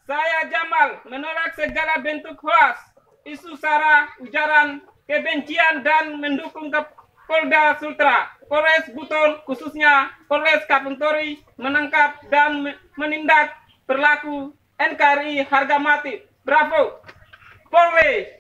Saya Jamal menolak segala bentuk hoaks, isu sara, ujaran kebencian dan mendukung Polda Sultra, Polres Buton khususnya Polres Kapuntori menangkap dan menindak berlaku NKRI harga mati. Bravo, Polri!